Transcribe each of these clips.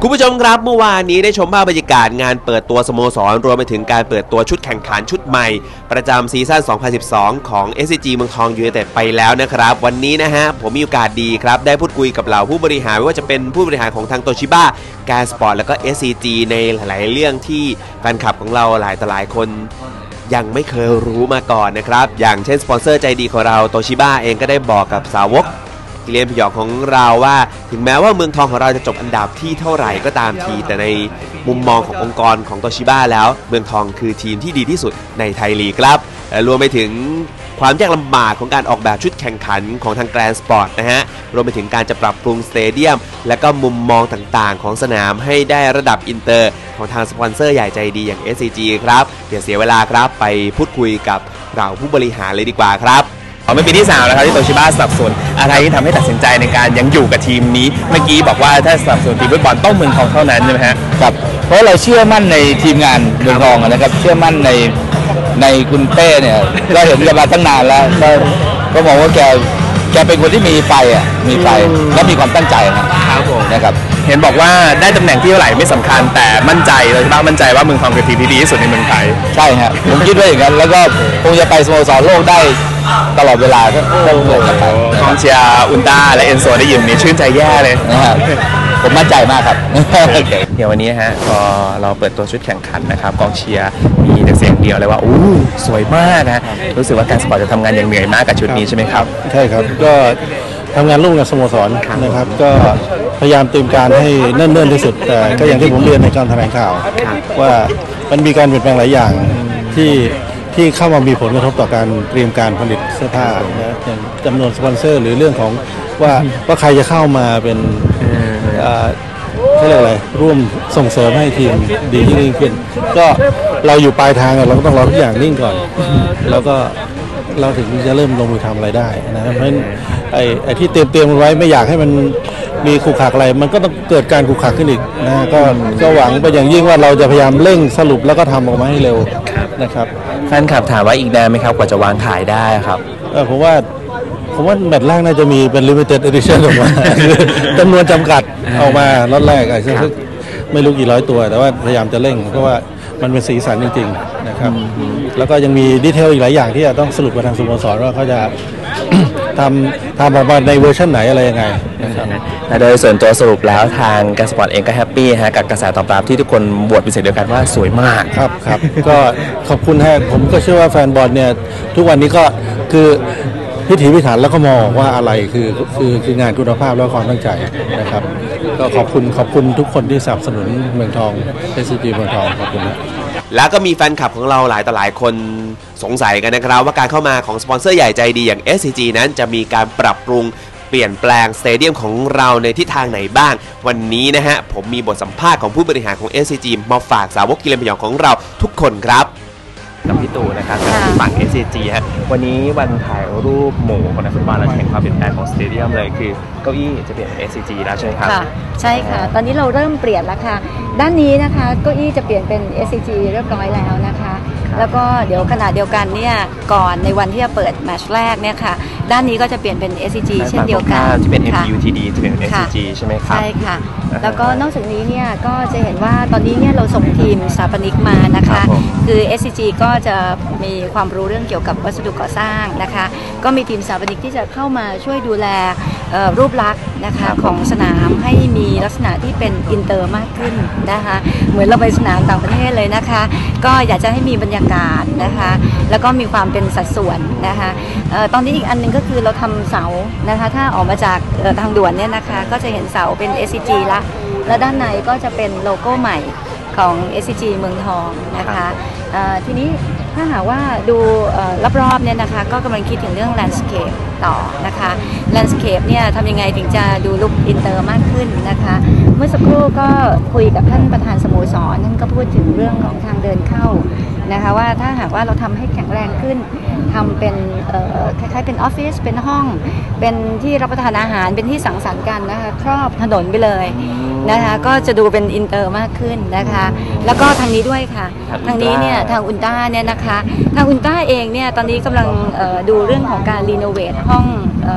คุณผู้ชมครับเมื่อวานนี้ได้ชมภาพบรรยากาศงานเปิดตัวสโมสรรวมไปถึงการเปิดตัวชุดแข่งขันชุดใหม่ประจำซีซั่น 2012 ของ SCG เมืองทองยูไนเต็ดไปแล้วนะครับวันนี้นะฮะผมมีโอกาสดีครับได้พูดคุยกับเหล่าผู้บริหารไม่ว่าจะเป็นผู้บริหารของทางโตชิบ้าการสปอร์ตแล้วก็ SCG ในหลายๆเรื่องที่แฟนคลับของเราหลายต่อหลายคนยังไม่เคยรู้มาก่อนนะครับอย่างเช่นสปอนเซอร์ใจดีของเราโตชิบ้าเองก็ได้บอกกับสาวกกิเลนพยองของเราว่าถึงแม้ว่าเมืองทองของเราจะจบอันดับที่เท่าไหร่ก็ตามทีแต่ในมุมมองขององค์กรของโตชิบ้าแล้วเมืองทองคือทีมที่ดีที่สุดในไทยลีกครับรวมไปถึงความยากลำบากของการออกแบบชุดแข่งขันของทางแกรนด์สปอร์ตนะฮะรวมไปถึงการจะปรับปรุงสเตเดียมและก็มุมมองต่างๆของสนามให้ได้ระดับอินเตอร์ของทางสปอนเซอร์ใหญ่ใจดีอย่าง SCG ครับอย่าเสียเวลาครับไปพูดคุยกับเราผู้บริหารเลยดีกว่าครับเป็นปีที่3แล้วครับที่โตชิบ้าสนับสนุนอะไรที่ทำให้ตัดสินใจในการยังอยู่กับทีมนี้เมื่อกี้บอกว่าถ้าสนับสนุนทีมฟุตบอลต้องเมืองทองเท่านั้นใช่ไหมฮะครับเพราะเราเชื่อมั่นในทีมงานเมืองทองนะครับเชื่อมั่นในคุณเป้เนี่ยก็เห็นกันมาตั้งนานแล้วก็มองว่าแกเป็นคนที่มีไฟมีไฟและมีความตั้งใจนะครับผมนะครับเห็นบอกว่าได้ตำแหน่งที่เท่าไหร่ไม่สำคัญแต่มั่นใจเลยใช่ไหมมั่นใจว่าเมืองทองคือทีมที่ดีที่สุดในเมืองไทยใช่ครับผมคิดว่าอย่างนั้นแล้วก็คงจะไปสโมสรโลกได้ตลอดเวลาก็เกิดกันไปกองเชียร์อุลตร้าและเอนโซได้ยินนี้ชื่นใจแย่เลยนะครับผมมั่นใจมากครับเดี๋ยววันนี้ฮะพอเราเปิดตัวชุดแข่งขันนะครับกองเชียร์มีแต่เสียงเดียวเลยว่าอู้สวยมากนะรู้สึกว่าการสปอร์ตจะทำงานอย่างเหนื่อยมากกับชุดนี้ใช่ไหมครับใช่ครับก็ทำงานร่วมกับสโมสรนะครับก็พยายามเตรียมการให้เนิ่นๆที่สุดแต่ก็อย่างที่ผมเรียนในการแถลงข่าวว่ามันมีการเปลี่ยนแปลงหลายอย่างที่เข้ามามีผลกระทบต่อการเตรียมการผลิตเสื้อผ้านะอย่างจำนวนสปอนเซอร์หรือเรื่องของว่าใครจะเข้ามาเป็นเขาเรียกอะไรร่วมส่งเสริมให้ทีมดียิ่งขึ้นก็เราอยู่ปลายทางเราก็ต้องรอทุกอย่างนิ่งก่อนแล้วก็เราถึงจะเริ่มลงมือทำอะไรได้นะเพราะฉะนั้นไอ้ที่เตรียมไว้ไม่อยากให้มันมีขรุขระอะไรมันก็ต้องเกิดการขรุขระขึ้นอีกนะก็หวังไปอย่างยิ่งว่าเราจะพยายามเร่งสรุปแล้วก็ทำออกมาให้เร็วนะครับแฟนคลับถามว่าอีกนานไหมครับกว่าจะวางขายได้ครับผมว่าแมตช์แรกน่าจะมีเป็น limited edition ออกมาจำนวนจำกัดออกมาล็อตแรกซึ่งไม่รู้กี่ร้อยตัวแต่ว่าพยายามจะเร่งเพราะว่ามันเป็นสีสันจริงๆนะครับแล้วก็ยังมีดีเทลอีกหลายอย่างที่จะต้องสรุปกับทางสโมสรว่าเขาจะทำออกมาในเวอร์ชันไหนอะไรยังไงนะครับโดยส่วนตัวสรุปแล้วทางการสปอร์ตเองก็แฮปปี้ฮะกับกระแสตอบรับที่ทุกคนบวชเป็นเสียงเดียวกันว่าสวยมากครับก็ขอบคุณฮะผมก็เชื่อว่าแฟนบอลเนี่ยทุกวันนี้ก็คือพิถีพิถันแล้วก็มองว่าอะไรคืองานคุณภาพและความตั้งใจนะครับก็ขอบคุณทุกคนที่สนับสนุนเมืองทอง SCG เมืองทองขอบคุณนะแล้วก็มีแฟนคลับของเราหลายต่อหลายคนสงสัยกันนะครับว่าการเข้ามาของสปอนเซอร์ใหญ่ใจดีอย่าง SCG นั้นจะมีการปรับปรุงเปลี่ยนแปลงสเตเดียมของเราในทิศทางไหนบ้างวันนี้นะฮะผมมีบทสัมภาษณ์ของผู้บริหารของ SCG มาฝากสาวกกิเลนพยองของเราทุกคนครับกับพี่ตู่นะครับจากฝั่ง SCG ฮะวันนี้วันถ่ายรูปหมู่ของนักฟุตบอลเราจะเห็นความเปลี่ยนแปลงของสเตเดียมเลยคือเก้าอี้จะเปลี่ยน SCG แล้วใช่ไหมครับใช่ค่ะตอนนี้เราเริ่มเปลี่ยนแล้วค่ะด้านนี้นะคะเก้าอี้จะเปลี่ยนเป็น SCG เรียบร้อยแล้วนะคะแล้วก็เดี๋ยวขณะเดียวกันเนี่ยก่อนในวันที่จะเปิดแมตช์แรกเนี่ยค่ะด้านนี้ก็จะเปลี่ยนเป็น SCG เช่นเดียวกันจะเป็น MPUTD จะเป็น SCG ใช่ไหมครับใช่ค่ะแล้วก็นอกจากนี้เนี่ยก็จะเห็นว่าตอนนี้เนี่ยเราส่งทีมสถาปนิกมานะคะคือ SCG ก็จะมีความรู้เรื่องเกี่ยวกับวัสดุก่อสร้างนะคะก็มีทีมสถาปนิกที่จะเข้ามาช่วยดูแลรูปลักษณ์นะคะของสนามให้มีลักษณะที่เป็นอินเตอร์มากขึ้นนะคะเหมือนเราไปสนามต่างประเทศเลยนะคะก็อยากจะให้มีบรรยากาศนะคะแล้วก็มีความเป็นสัดส่วนนะคะตอนนี้อีกอันนึงก็คือเราทำเสานะคะถ้าออกมาจากทางด่วนเนี่ยนะคะก็จะเห็นเสาเป็น SCG ละและด้านในก็จะเป็นโลโก้ใหม่ของ SCG เมืองทองนะคะทีนี้ถ้าหากว่าดูรอบๆเนี่ยนะคะก็กำลังคิดถึงเรื่อง landscape ต่อนะคะ landscape เนี่ยทำยังไงถึงจะดูลุคอินเตอร์มากขึ้นนะคะเมื่อสักครู่ก็คุยกับท่านประธานสโมสรท่านก็พูดถึงเรื่องของทางเดินเข้านะคะว่าถ้าหากว่าเราทำให้แข็งแรงขึ้นทำเป็นคล้ายๆเป็นออฟฟิศเป็นห้องเป็นที่รับประทานอาหารเป็นที่สังสรรค์กันนะคะครอบถนนไปเลยนะคะก็จะดูเป็นอินเตอร์มากขึ้นนะคะแล้วก็ทางนี้ด้วยค่ะทางนี้เนี่ยทางอุลตร้าเนี่ยนะคะทางอุลตร้าเองเนี่ยตอนนี้กำลังดูเรื่องของการรีโนเวทห้อง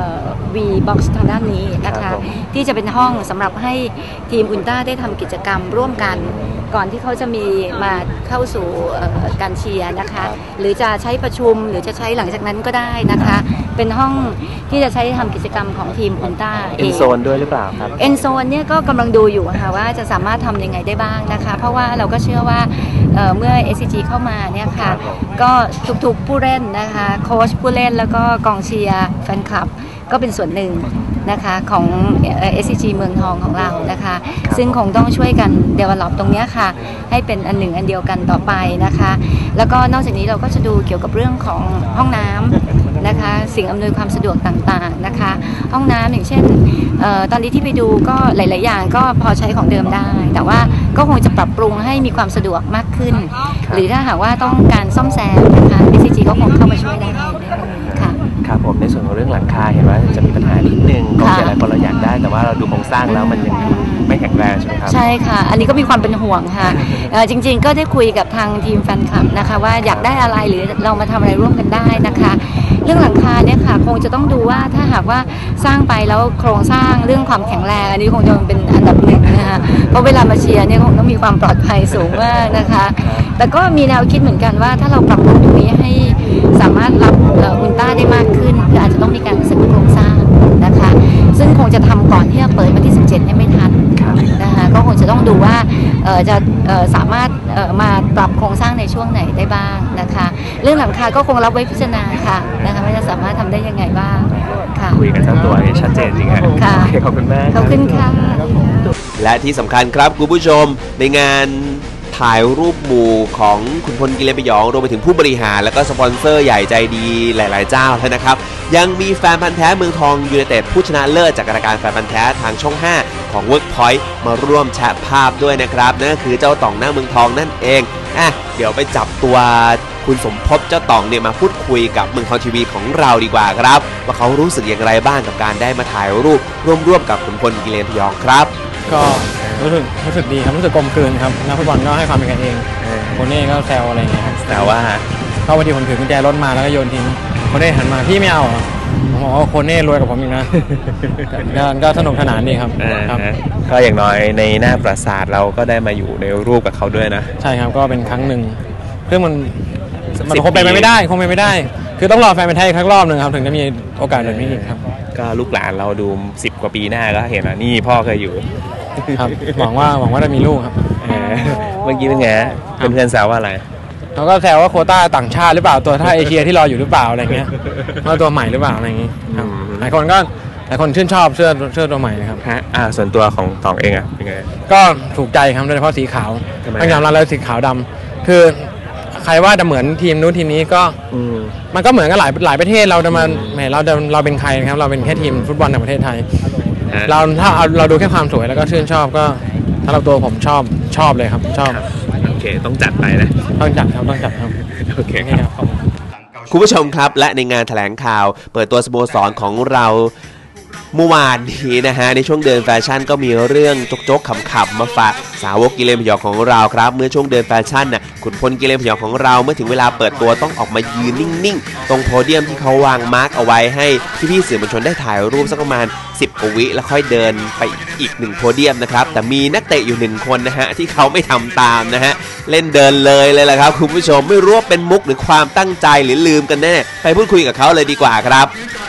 V Box ทางด้านนี้นะคะที่จะเป็นห้องสำหรับให้ทีมอุลตร้าได้ทำกิจกรรมร่วมกันก่อนที่เขาจะมีมาเข้าสู่การเชียร์นะคะหรือจะใช้ประชุมหรือจะใช้หลังจากนั้นก็ได้นะคะเป็นห้องที่จะใช้ทำกิจกรรมของทีมอุลตร้าเองโซนด้วยหรือเปล่าครับเอ็นโซนเนี่ยก็กำลังดูอยู่ค่ะว่าจะสามารถทำยังไงได้บ้างนะคะเพราะว่าเราก็เชื่อว่าเมื่อ SCG เข้ามาเนี่ยค่ะก็ทุกๆผู้เล่นนะคะโค้ชผู้เล่นแล้วก็กองเชียร์แฟนคลับก็เป็นส่วนหนึ่งนะคะของ SCG เมืองทองของเรานะคะซึ่งคงต้องช่วยกัน develop ตรงนี้ค่ะให้เป็นอันหนึ่งอันเดียวกันต่อไปนะคะแล้วก็นอกจากนี้เราก็จะดูเกี่ยวกับเรื่องของห้องน้ำนะคะสิ่งอำนวยความสะดวกต่างๆนะคะห้องน้ำอย่างเช่นตอนนี้ที่ไปดูก็หลายๆอย่างก็พอใช้ของเดิมได้แต่ว่าก็คงจะปรับปรุงให้มีความสะดวกมากขึ้นหรือถ้าหากว่าต้องการซ่อมแซมนะคะ SCG ก็คงเข้ามาช่วยได้ในเรื่องนี้ค่ะครับผมในส่วนของเรื่องหลังคาเห็นว่าจะมีปัญหานิดนึงก็เสียหลายคนเราอยากได้แต่ว่าเราดูโครงสร้างแล้วมันยังไม่แข็งแรงใช่ไหมครับใช่ค่ะอันนี้ก็มีความเป็นห่วงค่ะจริงๆก็ได้คุยกับทางทีมแฟนคลับนะคะว่าอยากได้อะไรหรือเรามาทำอะไรร่วมกันได้นะคะเรื่องหลังคาเนี่ยค่ะคงจะต้องดูว่าถ้าหากว่าสร้างไปแล้วโครงสร้างเรื่องความแข็งแรงอันนี้คงจะเป็นอันดับหนึ่งนะคะเพราะเวลามาเชียร์เนี่ยคงต้องมีความปลอดภัยสูงมากนะคะแต่ก็มีแนวคิดเหมือนกันว่าถ้าเราปรับปรุงตรงนี้ให้สามารถรับอุลตร้าได้มากขึ้นคืออาจจะต้องมีการเสริมโครงสร้างนะคะซึ่งคงจะทำก่อนที่จะเปิดวันที่ 17เนี่ยไม่ทันนะคะก็คงจะต้องดูว่าจะสามารถมาปรับโครงสร้างในช่วงไหนได้บ้างนะคะเรื่องหลังคาก็คงรับไว้พิจารณาค่ะนะคะว่าจะสามารถทำได้ยังไงบ้างค่ะคุยกันทั้งตัวชัดเจนจริงค่ะขอบคุณมากขอบคุณค่ะและที่สำคัญครับคุณผู้ชมในงานถ่ายรูปหมู่ของคุณพลกิเลนพยองรวมไปถึงผู้บริหารและก็สปอนเซอร์ใหญ่ใจดีหลายๆเจ้าแล้วนะครับยังมีแฟนพันธ์แท้เมืองทองยูไนเต็ดผู้ชนะเลิศจากรายการแฟนพันธ์แท้ทางช่อง 5 ของ Workpoint มาร่วมแชร์ภาพด้วยนะครับนั่นก็คือเจ้าต่องหน้าเมืองทองนั่นเองเดี๋ยวไปจับตัวคุณสมภพเจ้าต่องเนี่ยมาพูดคุยกับเมืองทองทีวีของเราดีกว่าครับว่าเขารู้สึกอย่างไรบ้างกับการได้มาถ่ายรูปร่วมกับคุณพลกิเลนพยองครับก็รู้สึกดีครับรู้สึกกลมกลืนครับนักฟุตบอลก็ให้ความเป็นกันเองคนนี้ก็แซวอะไรอย่างเงี้ยครับแต่ว่าก็วันที่ผมถือกุญแจรถมาแล้วก็โยนทิ้งคนนี้หันมาพี่ไม่เอาเหรอผมบอกว่าคนนี้รวยกว่าผมอีกนะก็สนุกสนานดีครับก็อย่างน้อยในหน้าปราสาทเราก็ได้มาอยู่ในรูปกับเขาด้วยนะใช่ครับก็เป็นครั้งหนึ่งเพื่อมันคงไปไม่ได้คือต้องรอแฟนเป็นไทยครั้งรอบหนึ่งครับถึงจะมีโอกาสแบบนี้อีกครับก็ลูกหลานเราดู10 กว่าปีหน้าก็เห็นว่านี่พ่อเคยอยู่ครับหวังว่าจะมีลูกครับเมื่อกี้เป็นไงเพื่อนแซวว่าอะไรเขาก็แซวว่าโควต้าต่างชาติหรือเปล่าตัวท่าเอเชียที่รออยู่หรือเปล่าอะไรเงี้ยว่าตัวใหม่หรือเปล่าอะไรอย่างงี้หลายคนชื่นชอบเสื้อตัวใหม่นะครับส่วนตัวของตองเองเป็นไงก็ถูกใจครับโดยเฉพาะสีขาวบางอย่างเราสีขาวดำคือใครว่าจะเหมือนทีมนู้นทีมนี้ก็มันก็เหมือนกันหลายประเทศเราจะมาเราเป็นใครครับเราเป็นแค่ทีมฟุตบอลในประเทศไทยถ้าเราดูแค่ความสวยแล้วก็ชื่นชอบก็ถ้าเราตัวผมชอบเลยครับชอบโอเคต้องจัดไปนะต้องจัดครับโอเคครับคุณผู้ชมครับและในงานแถลงข่าวเปิดตัวสโมสรของเราเมื่อวานนี้นะฮะในช่วงเดินแฟชั่นก็มีเรื่องโจ๊กๆขำๆมาฝากสาวกกิเลนพยองของเราครับเมื่อช่วงเดินแฟชั่นน่ะขุนพลกิเลนพยองของเราเมื่อถึงเวลาเปิดตัวต้องออกมายืนนิ่งๆตรงโพเดียมที่เขาวางมาร์กเอาไว้ให้พี่ๆสื่อมวลชนได้ถ่ายรูปสักประมาณ10 กว่าวิแล้วค่อยเดินไปอีก1โพเดียมนะครับแต่มีนักเตะอยู่1คนนะฮะที่เขาไม่ทำตามนะฮะเล่นเดินเลยแหละครับคุณผู้ชมไม่รู้ว่าเป็นมุกหรือความตั้งใจหรือลืมกันแน่ไปพูดคุยกับเขาเลยดีกว่าครับ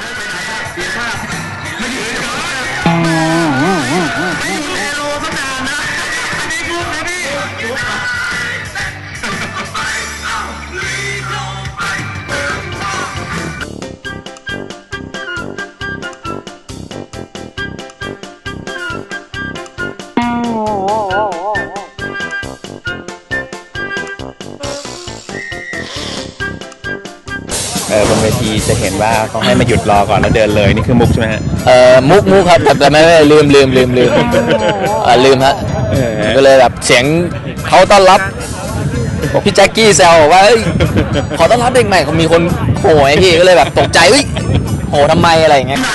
บนเวทีจะเห็นว่าเขาให้มาหยุดรอก่อนแล้วเดินเลยนี่คือมุกใช่ไหมฮะมุกครับแต่ไม่ลืมลืมฮะก็เลยแบบเสียงเขาต้อนรับพี่แจ็คกี้แซวบอกว่าขอต้อนรับเด็กใหม่เขามีคนโหยพี่ก็เลยแบบตกใจโหทำไมอะไรอย่างเงี้ย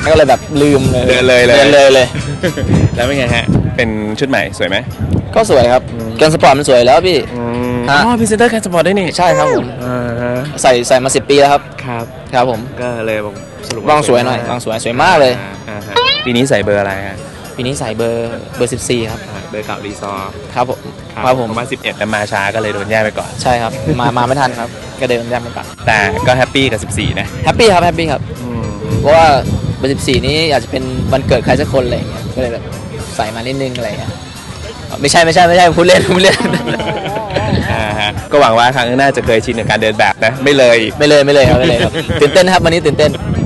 ก็เลยแบบลืมเดินเลยเดินเลยเลยแล้วเป็นไงฮะเป็นชุดใหม่สวยไหมก็สวยครับแกนสปอร์ตมันสวยแล้วพี่อ๋อพรีเซนเตอร์แคนสปอร์ตได้นี่ใช่ครับผมใส่มา10 ปีแล้วครับครับครับผมก็เลยสรุปวางสวยหน่อยวางสวยมากเลยปีนี้ใส่เบอร์อะไรฮะปีนี้ใส่เบอร์14ครับเบอร์เก่ารีซอร์ครับผมครับผมประมาณ11แต่มาช้าก็เลยโดนแย่ไปก่อนใช่ครับมาไม่ทันครับก็เดินย่ำไปก่อนแต่ก็แฮปปี้กับ14นะแฮปปี้ครับเพราะว่าเบอร์14นี้อาจจะเป็นวันเกิดใครสักคนอะไรอย่างเงี้ยก็เลยแบบใส่มานิดนึงอะไรอย่างเงี้ยไม่ใช่พูดเล่นก็หวังว่าครั้งหน้าจะเคยชินกับการเดินแบบนะไม่เลยไม่เลยครับตื่นเต้นครับวันนี้ตื่นเต้น